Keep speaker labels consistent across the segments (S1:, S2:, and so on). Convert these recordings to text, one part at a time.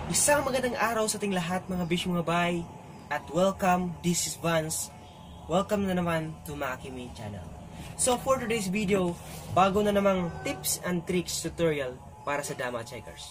S1: Isang magandang araw sa ating lahat mga bish mga bay. At welcome, this is Vance. Welcome na naman to Makimi channel. So for today's video, bago na namang tips and tricks tutorial para sa Dama Checkers.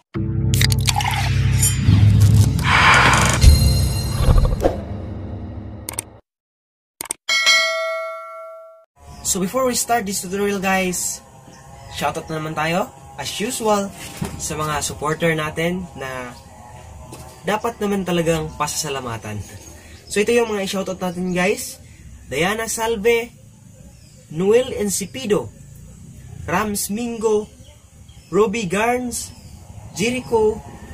S1: So before we start this tutorial guys, shoutout na naman tayo as usual sa mga supporter natin na dapat naman talagang pasasalamatan. So ito yung mga i-shoutout natin guys: Diana Salve, Noel Encipido, Rams Mingo, Robbie Garns, Jericho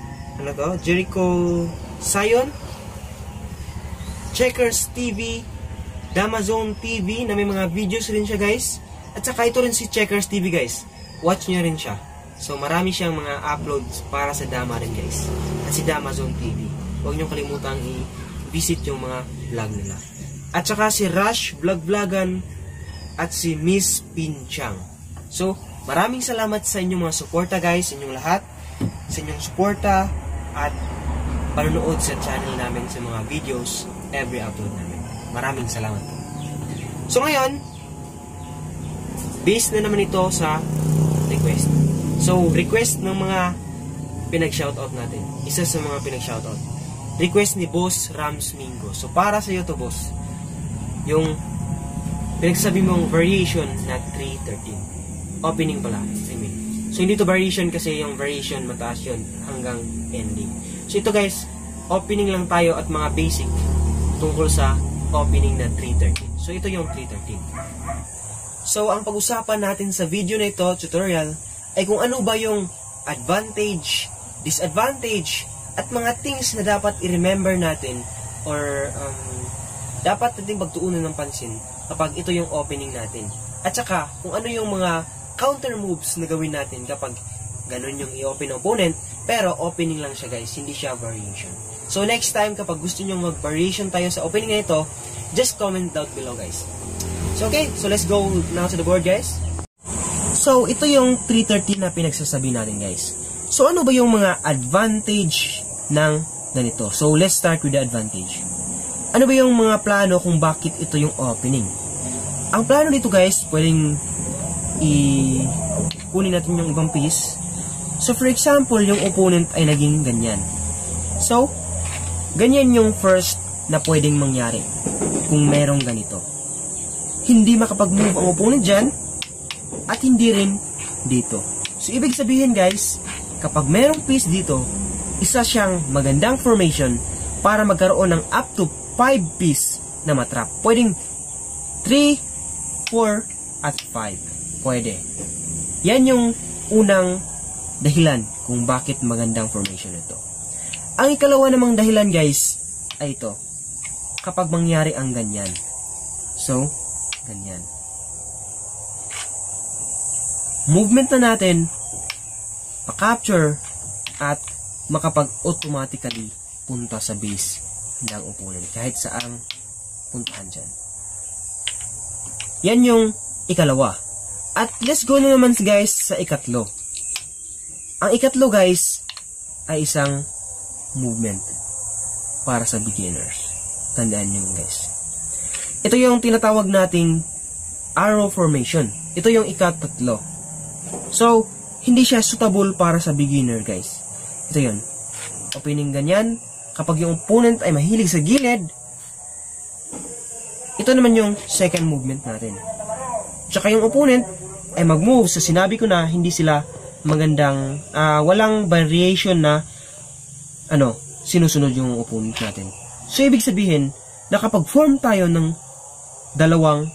S1: Sion, Checkers TV, Damazone TV na may mga videos rin siya guys. At saka ito rin si Checkers TV guys, watch nyo rin siya. So marami siyang mga uploads para sa Dama rin guys. At si Damazone TV, huwag nyo kalimutang i-visit yung mga vlog nila. At saka si Rush Vlog-Vlogan at si Miss Pinchang. So maraming salamat sa inyong mga suporta guys, sa inyong lahat, sa inyong suporta at panonood sa channel namin sa mga videos every upload namin. Maraming salamat. So ngayon, based na naman ito sa request. So, request ng mga pinag-shoutout natin. Isa sa mga pinag-shoutout. Request ni Boss Rams Mingo. So, para sa iyo to boss. Yung pinagsabi mong variation na 313. Opening pala. I mean. So, hindi to variation kasi yung variation mataas yun hanggang ending. So, ito guys, opening lang tayo at mga basic tungkol sa opening na 313. So, ito yung 313. So, ang pag-usapan natin sa video na ito, tutorial, ay kung ano ba yung advantage, disadvantage, at mga things na dapat i-remember natin or dapat natin pagtuunan ng pansin kapag ito yung opening natin. At saka, kung ano yung mga counter moves na gawin natin kapag ganun yung i-open ng opponent, pero opening lang siya guys, hindi siya variation. So, next time kapag gusto nyo mag-variation tayo sa opening na ito, just comment down below guys. So, okay, so let's go now to the board guys. So, ito yung 313 na pinagsasabi natin guys. So, ano ba yung mga advantage ng ganito? So, let's start with the advantage. Ano ba yung mga plano kung bakit ito yung opening? Ang plano dito guys, pwedeng kunin natin yung ibang piece. So, for example, yung opponent ay naging ganyan. So, ganyan yung first na pwedeng mangyari kung merong ganito. Hindi makapag-move ang opponent dyan, at hindi rin dito. So, ibig sabihin guys, kapag merong piece dito, isa siyang magandang formation para magkaroon ng up to 5 piece na matrap. Pwedeng 3, 4, at 5. Pwede. Yan yung unang dahilan kung bakit magandang formation ito. Ang ikalawa namang dahilan guys, ay ito. Kapag mangyari ang ganyan. So, ganyan. Movement na natin, pa-capture, at makapag-automatically punta sa base ng opponent kahit saang puntahan dyan. Yan yung ikalawa. At let's go na naman guys sa ikatlo. Ang ikatlo guys ay isang movement para sa beginners. Tandaan nyo guys. Ito yung tinatawag nating arrow formation. Ito yung ikatatlo. So, hindi siya suitable para sa beginner guys. Ito yun. Opening ganyan. Kapag yung opponent ay mahilig sa gilid, ito naman yung second movement natin. Tsaka yung opponent ay mag-move. So, sinabi ko na hindi sila magandang, walang variation na sinusunod yung opponent natin. So, ibig sabihin na kapag form tayo ng dalawang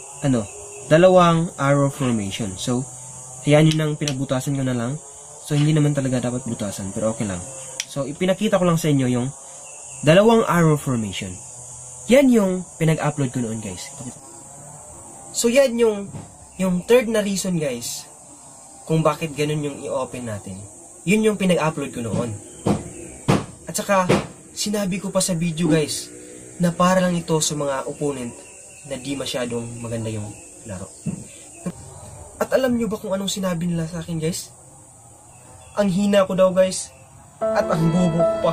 S1: arrow formation. So, yan yun ang pinagbutasan ko na lang. So, hindi naman talaga dapat butasan, pero okay lang. So, ipinakita ko lang sa inyo yung dalawang arrow formation. Yan yung pinag-upload ko noon, guys. So, yan yung third na reason, guys, kung bakit ganun yung i-open natin. Yun yung pinag-upload ko noon. At saka, sinabi ko pa sa video, guys, na para lang ito sa mga opponent na di masyadong maganda yung laro. At alam nyo ba kung anong sinabi nila sa akin guys? Ang hina ko daw guys. At ang bobo pa.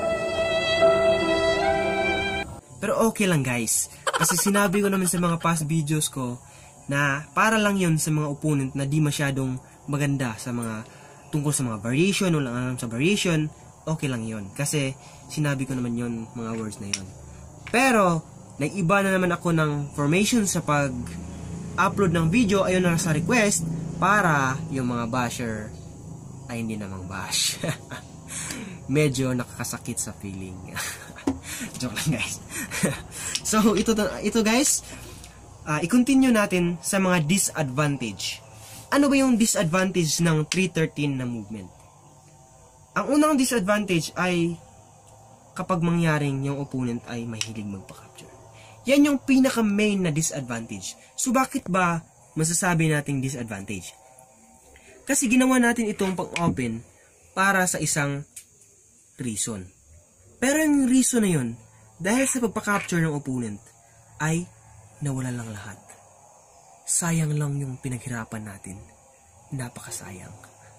S1: Pero okay lang guys. Kasi sinabi ko naman sa mga past videos ko na para lang yun sa mga opponent na di masyadong maganda sa mga tungkol sa mga variation o lang alam sa variation. Okay lang yun. Kasi sinabi ko naman yun mga words na yun. Pero nag-iba na naman ako ng formation sa pag-upload ng video ayon na sa request para yung mga basher ay hindi namang bash. Medyo nakakasakit sa feeling. Joke lang guys. So ito guys, i-continue natin sa mga disadvantage. Ano ba yung disadvantage ng 313 na movement? Ang unang disadvantage ay kapag mangyaring yung opponent ay mahilig magpa-capture. Yan yung pinaka main na disadvantage. So bakit ba masasabi nating disadvantage? Kasi ginawa natin itong pang-open para sa isang reason. Pero yung reason na yun, dahil sa pagpa-capture ng opponent, ay nawala lang lahat. Sayang lang yung pinaghirapan natin. Napakasayang.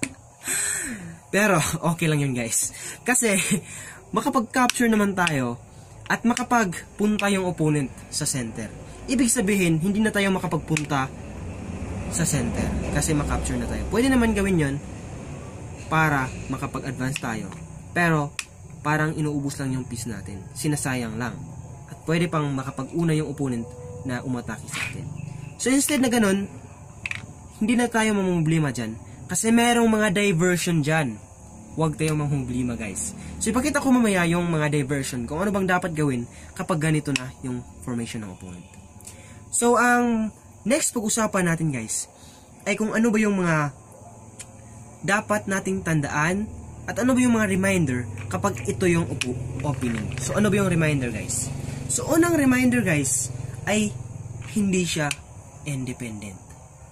S1: Pero okay lang yun guys. Kasi makapag-capture naman tayo at makapagpunta yung opponent sa center. Ibig sabihin, hindi na tayo makapagpunta sa center kasi makapture na tayo. Pwede naman gawin yun para makapag-advance tayo. Pero parang inuubos lang yung piece natin. Sinasayang lang. At pwede pang makapag-una yung opponent na umatake sa atin. So instead na ganun, hindi na tayo mamumblima dyan. Kasi merong mga diversion dyan. Huwag tayong mamumblima guys. So ipakita ko mamaya yung mga diversion kung ano bang dapat gawin kapag ganito na yung formation ng opponent. So ang next pag-usapan natin guys ay kung ano ba yung mga dapat nating tandaan at ano ba yung mga reminder kapag ito yung opening. So ano ba yung reminder guys? So unang reminder guys ay hindi siya independent.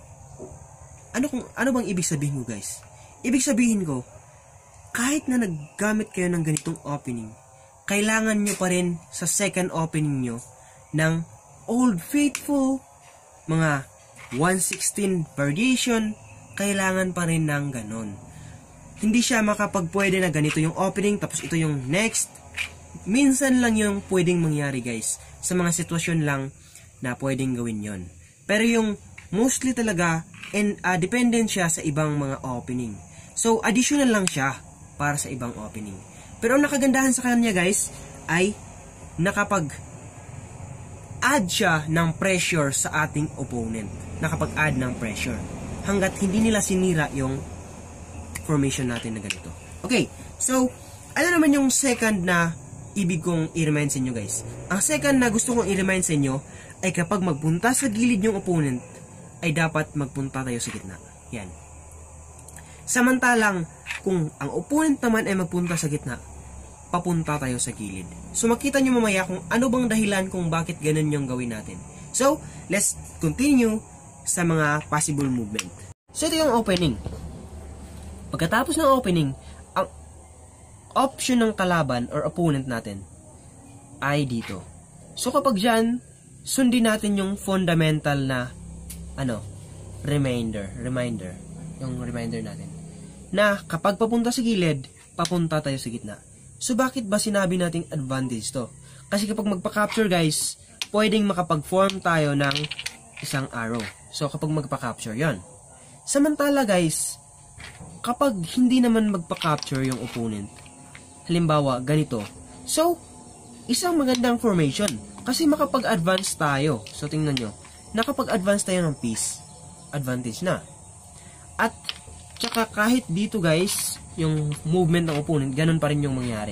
S1: Ano bang ibig sabihin mo guys? Ibig sabihin ko, kahit na naggamit kayo ng ganitong opening, kailangan nyo pa rin sa second opening nyo ng Old Faithful, mga 116 variation, kailangan pa rin ng ganon. Hindi siya makapagpwede na ganito yung opening tapos ito yung next. Minsan lang yung pwedeng mangyari guys. Sa mga sitwasyon lang na pwedeng gawin yon. Pero yung mostly talaga dependent siya sa ibang mga opening. So additional lang siya para sa ibang opening. Pero ang nakagandahan sa kanya guys ay nakapag-add siya ng pressure sa ating opponent. Nakapag-add ng pressure. Hanggat hindi nila sinira yung formation natin na ganito. Okay, so ano naman yung second na ibig kong i-remind sa inyo guys? Ang second na gusto kong i-remind sa inyo ay kapag magpunta sa gilid yung opponent, ay dapat magpunta tayo sa gitna. Yan. Samantalang, kung ang opponent naman ay magpunta sa gitna, papunta tayo sa gilid. So makita nyo mamaya kung ano bang dahilan kung bakit ganun yung gawin natin. So, let's continue sa mga possible movement. So ito yung opening. Pagkatapos ng opening, ang option ng kalaban or opponent natin ay dito. So kapag dyan, sundin natin yung fundamental na reminder natin. Na kapag papunta sa gilid, papunta tayo sa gitna. So bakit ba sinabi nating advantage to? Kasi kapag magpa-capture guys, pwedeng makapag-form tayo ng isang arrow. So kapag magpa-capture yon. Samantala guys, kapag hindi naman magpa-capture yung opponent, halimbawa ganito, so isang magandang formation kasi makapag-advance tayo. So tingnan nyo, nakapag-advance tayo ng piece, advantage na. At tsaka kahit dito guys, yung movement ng opponent, ganun pa rin yung mangyari.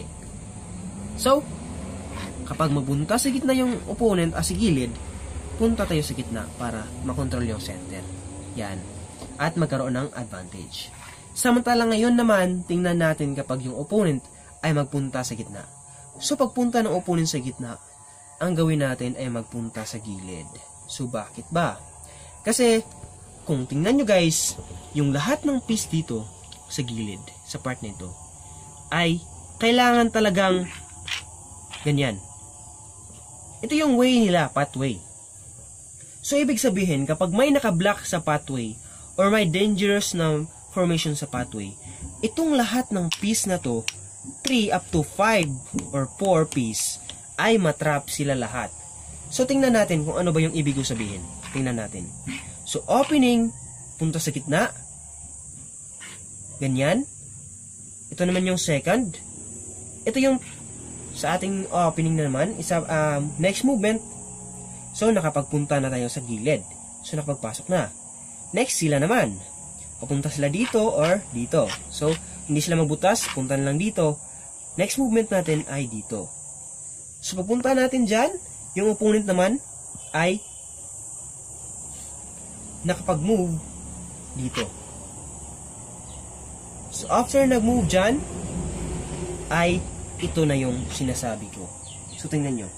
S1: So kapag mapunta sa gitna yung opponent sa gilid, punta tayo sa gitna para makontrol yung center. Yan. At magkaroon ng advantage. Samantala ngayon naman, tingnan natin kapag yung opponent ay magpunta sa gitna. So pagpunta ng opponent sa gitna, ang gawin natin ay magpunta sa gilid. So bakit ba? Kasi kung tingnan nyo guys, yung lahat ng piece dito sa gilid, sa part nito, ay kailangan talagang ganyan. Ito yung way nila, pathway. So ibig sabihin, kapag may nakablock sa pathway or may dangerous na formation sa pathway, itong lahat ng piece na to 3 up to 5 or 4 piece ay matrap sila lahat. So, tingnan natin kung ano ba yung ibig sabihin. Tingnan natin. So, opening, punta sa gitna. Ganyan. Ito naman yung second. Ito yung sa ating opening na naman. Next movement. So, nakapagpunta na tayo sa gilid. So, nakapagpasok na. Next, sila naman. Papunta sila dito or dito. So, hindi sila magbutas. Punta na lang dito. Next movement natin ay dito. So, papunta natin dyan. Yung opponent naman ay nakapag-move dito. So, after nag-move dyan, ay ito na yung sinasabi ko. So, tingnan nyo.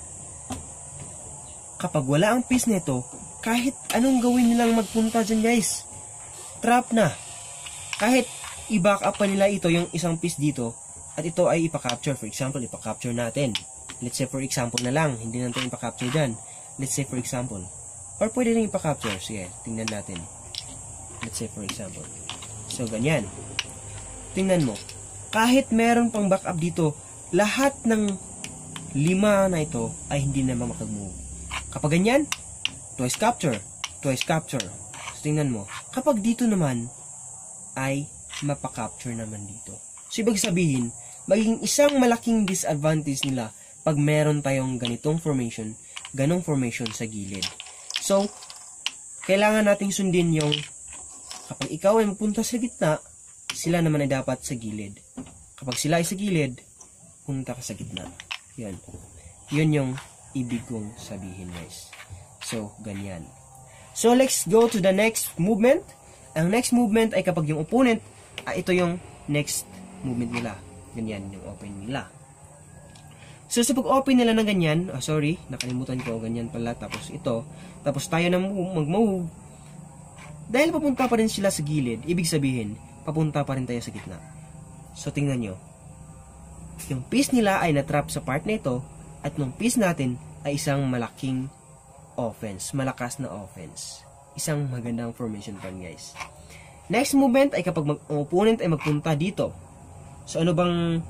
S1: Kapag wala ang piece nito, kahit anong gawin nilang magpunta dyan, guys, trap na. Kahit i-back up pa nila ito, yung isang piece dito, at ito ay ipa-capture. For example, ipa-capture natin. Let's say for example na lang, hindi natin ipa-capture dyan. Let's say for example. Or pwede rin ipa-capture. Sige, tingnan natin. Let's say for example. So, ganyan. Tingnan mo. Kahit meron pang backup dito, lahat ng 5 na ito ay hindi na makag-move. Kapag ganyan, twice capture. Twice capture. So, tingnan mo. Kapag dito naman, ay mapa-capture naman dito. So, ibig sabihin, magiging isang malaking disadvantage nila pag meron tayong ganitong formation, ganong formation sa gilid. So, kailangan nating sundin yung kapag ikaw ay magpunta sa gitna, sila naman ay dapat sa gilid. Kapag sila ay sa gilid, punta ka sa gitna. Yan. Yun yung ibig kong sabihin, guys. So, ganyan. So, let's go to the next movement. Ang next movement ay kapag yung opponent, ito yung next movement nila. Ganyan yung open nila. So, sa pag-open nila ng ganyan, nakalimutan ko, ganyan pala, tapos ito, tapos tayo na mag-move, dahil papunta pa rin sila sa gilid, ibig sabihin, papunta pa rin tayo sa gitna. So, tingnan nyo, yung piece nila ay natrap sa part na ito, at nung piece natin ay isang malaking offense, malakas na offense. Isang magandang formation pa, guys. Next movement ay kapag ang opponent ay magpunta dito. So, ano bang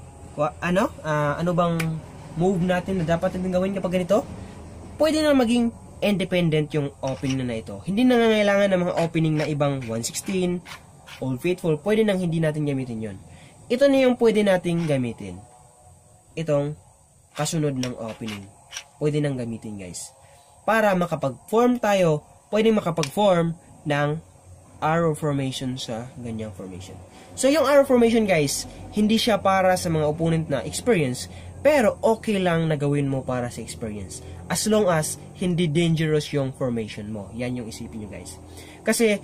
S1: move natin na dapat natin gawin kapag ganito? Pwede na maging independent yung opening na ito. Hindi na nangangailangan ng mga opening na ibang 116, Old Faithful. Pwede nang hindi natin gamitin yon. Ito na yung pwede nating gamitin. Itong kasunod ng opening. Pwede nang gamitin, guys. Para makapag-form tayo, pwede makapag-form ng arrow formation sa ganyang formation. So, yung arrow formation, guys, hindi siya para sa mga opponent na experience, pero okay lang na gawin mo para sa experience. As long as hindi dangerous yung formation mo. Yan yung isipin nyo, guys. Kasi,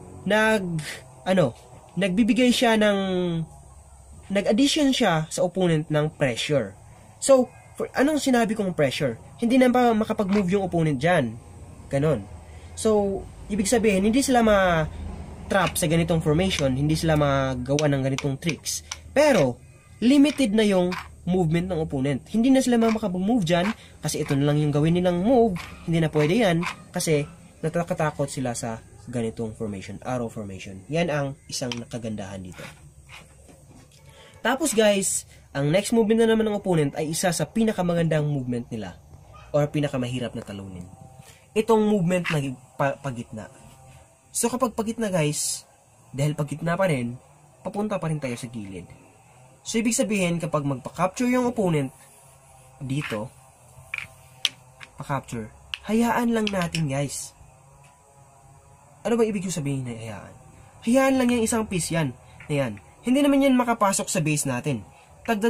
S1: nagbibigay siya ng, nag-addition siya sa opponent ng pressure. So, anong sinabi kong pressure? Hindi na ba makapag-move yung opponent dyan? Ganon. So, ibig sabihin, hindi sila ma-trap sa ganitong formation, hindi sila magawa ng ganitong tricks. Pero, limited na yung movement ng opponent. Hindi na sila makapag-move dyan kasi ito na lang yung gawin nilang move. Hindi na pwede yan kasi natakatakot sila sa ganitong formation, arrow formation. Yan ang isang nakagandahan dito. Tapos, guys, ang next movement na naman ng opponent ay isa sa pinakamagandang movement nila or pinakamahirap na talunin. Itong movement na pagitna. So, kapag pagitna, guys, dahil pagitna pa rin, papunta pa rin tayo sa gilid. So, ibig sabihin, kapag magpa-capture yung opponent, dito, pa-capture, hayaan lang natin, guys. Ano ba ibig sabihin na hayaan? Hayaan lang yung isang piece yan. Na yan. Hindi naman yan makapasok sa base natin. Kada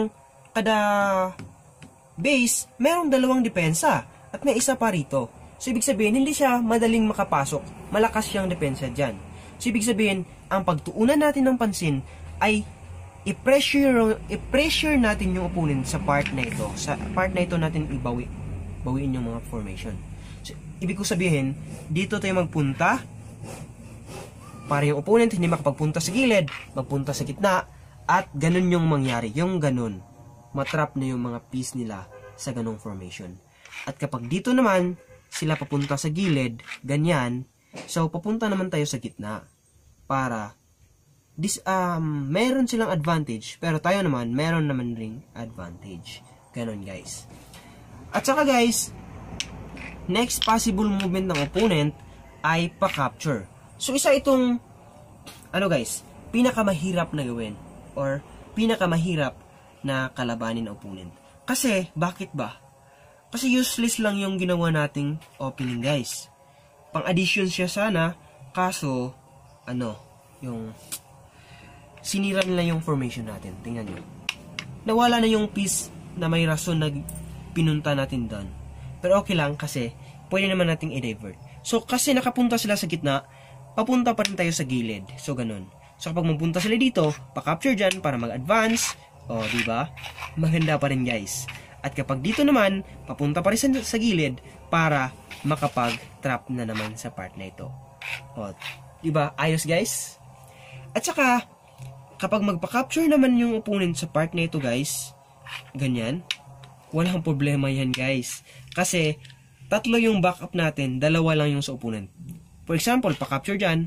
S1: base, merong 2 depensa. At may isa pa rito. So, ibig sabihin, hindi siya madaling makapasok. Malakas siyang depensa dyan. So, ibig sabihin, ang pagtuunan natin ng pansin ay i-pressure natin yung opponent sa part na ito. Sa part na ito natin bawiin yung mga formation. So, ibig ko sabihin, dito tayo magpunta para yung opponent hindi makapagpunta sa gilid, magpunta sa gitna, at ganun yung mangyari. Yung ganun, matrap na yung mga piece nila sa ganung formation. At kapag dito naman, sila papunta sa gilid, ganyan, so papunta naman tayo sa gitna para meron silang advantage, pero tayo naman, meron naman ring advantage. Ganon guys. At saka guys, next possible movement ng opponent ay pa-capture. So isa itong, guys, pinakamahirap na gawin or pinakamahirap na kalabanin ng opponent. Kasi, bakit ba? Kasi useless lang yung ginawa nating opening guys. Pang-addition siya sana, kaso, yung sinira nila yung formation natin. Tingnan nyo. Nawala na yung piece na may rason na pinunta natin doon. Pero okay lang kasi pwede naman nating i-divert. So kasi nakapunta sila sa gitna, papunta pa rin tayo sa gilid. So ganun. So kapag mapunta sila dito, pa-capture dyan para mag-advance. O, diba? Maganda pa rin guys. At kapag dito naman, papunta pa rin sa gilid para makapag-trap na naman sa part na ito. O, diba? Ayos guys? At saka, kapag magpa-capture naman yung opponent sa part na ito guys, ganyan, walang problema yan guys. Kasi, tatlo yung backup natin, dalawa lang yung sa opponent. For example, pa-capture dyan,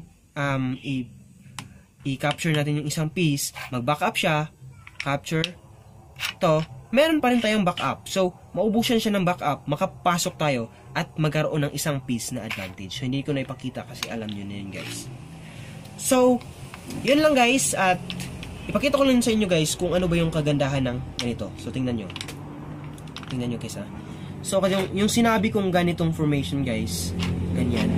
S1: i-capture natin yung isang piece, mag-backup siya, capture, to, meron pa rin tayong backup. So, maubusan siya ng backup, makapasok tayo, at magkaroon ng isang piece na advantage. So, hindi ko na ipakita kasi alam nyo na yun guys. So, yun lang guys, at ipakita ko lang sa inyo guys kung ano ba yung kagandahan ng ganito. So, tingnan nyo. Tingnan nyo guys ha. So, yung sinabi kong ganitong formation guys, ganyan.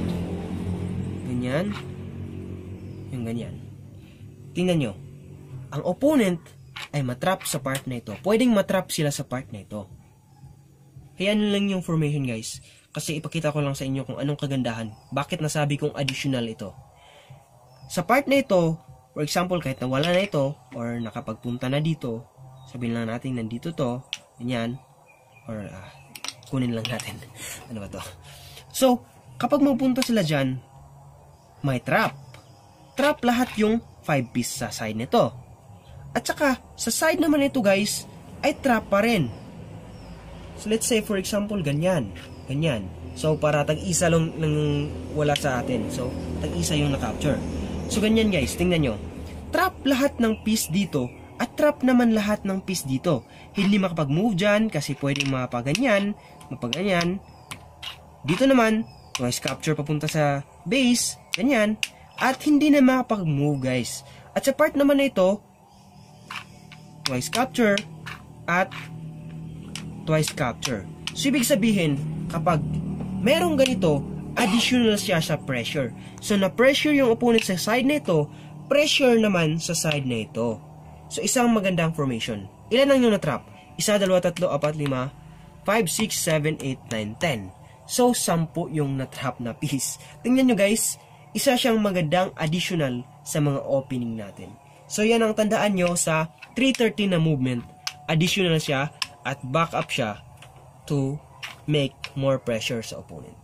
S1: Ganyan. Yung ganyan. Tingnan nyo. Ang opponent ay matrap sa part na ito. Pwedeng matrap sila sa part na ito. Kaya ano lang yung formation guys. Kasi ipakita ko lang sa inyo kung anong kagandahan. Bakit nasabi kong additional ito. Sa part na ito, for example, kahit nawala na ito, or nakapagpunta na dito, sabihin lang natin nandito to, ganyan, or kunin lang natin. Ano ba to? So, kapag magpunta sila dyan, may trap. Trap lahat yung 5 piece sa side nito. At saka, sa side naman ito guys, ay trap pa rin. So, let's say for example, ganyan. Ganyan. So, para tag-isa lang wala sa atin. So, tag-isa yung na-capture. So, ganyan guys, tingnan nyo. Trap lahat ng piece dito, at trap naman lahat ng piece dito. Hindi makapag-move dyan, kasi pwedeng mapaganyan, mapaganyan. Dito naman, twice capture papunta sa base, ganyan. At hindi na makapag-move guys. At sa part naman na ito, twice capture at twice capture. So, ibig sabihin, kapag merong ganito, additional siya sa pressure. So, na-pressure yung opponent sa side na ito, pressure naman sa side na ito. So, isang magandang formation. Ilan ang yung na-trap? 1, 2, 3, 4, 5, 6, 7, 8, 9, 10. So, 10 yung na-trap na piece. Tingnan nyo guys, isa siyang magandang additional sa mga opening natin. So, yan ang tandaan nyo sa 313 na movement. Additional siya at backup siya to make more pressure sa opponent.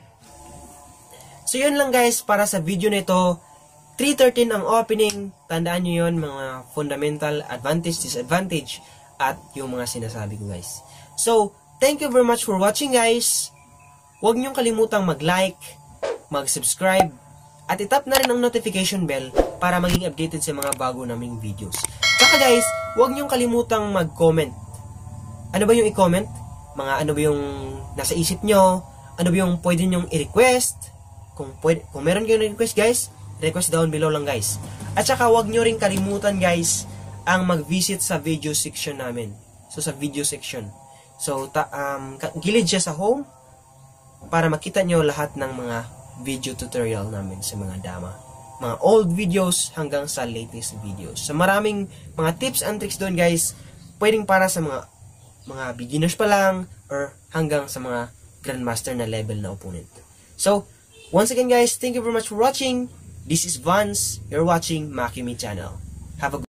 S1: So, yun lang guys para sa video nito. 313 ang opening. Tandaan nyo yun, mga fundamental advantage, disadvantage, at yung mga sinasabi ko guys. So, thank you very much for watching guys. Huwag nyong kalimutang mag-like, mag-subscribe, at itap na rin ang notification bell para maging updated sa mga bago naming videos. Saka guys, huwag nyong kalimutang mag-comment. Ano ba yung i-comment? Mga ano ba yung nasa isip nyo? Ano ba yung pwede nyong i-request? Kung meron kayong request guys, request down below lang guys. At saka huwag nyo rin kalimutan guys ang mag-visit sa video section namin. So sa video section. So gilid siya sa home para makita nyo lahat ng mga video tutorial namin sa mga dama. Mga old videos hanggang sa latest videos. So maraming mga tips and tricks doon guys. Pwedeng para sa mga beginners pa lang or hanggang sa mga grandmaster na level na opponent. So, once again guys, thank you very much for watching. This is Vance. You're watching Makimi Channel. Have a good